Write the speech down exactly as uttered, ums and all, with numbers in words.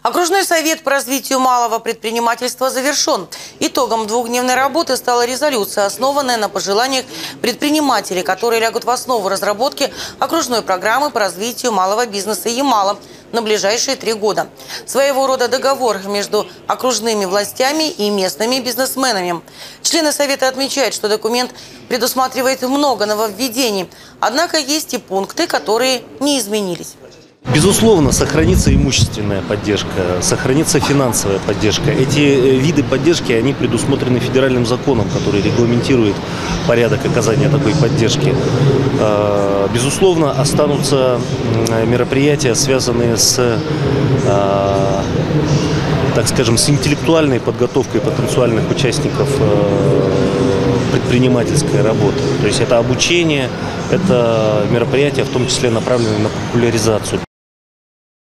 Окружной совет по развитию малого предпринимательства завершен. Итогом двухдневной работы стала резолюция, основанная на пожеланиях предпринимателей, которые лягут в основу разработки окружной программы по развитию малого бизнеса «Ямало» на ближайшие три года. Своего рода договор между окружными властями и местными бизнесменами. Члены совета отмечают, что документ предусматривает много нововведений, однако есть и пункты, которые не изменились. Безусловно, сохранится имущественная поддержка, сохранится финансовая поддержка. Эти виды поддержки, они предусмотрены федеральным законом, который регламентирует порядок оказания такой поддержки. Безусловно, останутся мероприятия, связанные с, так скажем, с интеллектуальной подготовкой потенциальных участников предпринимательской работы. То есть это обучение, это мероприятия, в том числе направленные на популяризацию